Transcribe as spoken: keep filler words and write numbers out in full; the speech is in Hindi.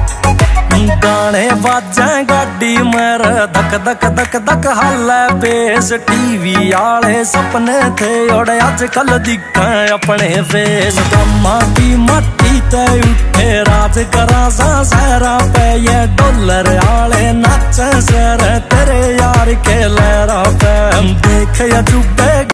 गाने बाजे गाड़ी मेरे धक धक धक धक हाले बेस। टीवी आले सपने थे और अजकल दिखे अपने फेस। माटी माटी ते उठे राज करा सा सहरा पे ये डॉलर आले नाचे सर तेरे यार के लहरा पे। देख या चुबे